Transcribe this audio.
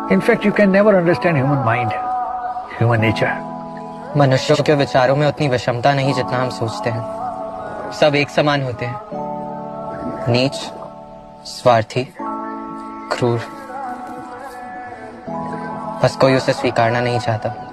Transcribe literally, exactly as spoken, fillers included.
In fact you can never understand human mind, human nature. मनुष्यों के विचारों में उतनी विषमता नहीं जितना हम सोचते हैं। सब एक समान होते हैं, नीच, स्वार्थी, क्रूर। बस कोई उसे स्वीकारना नहीं चाहता।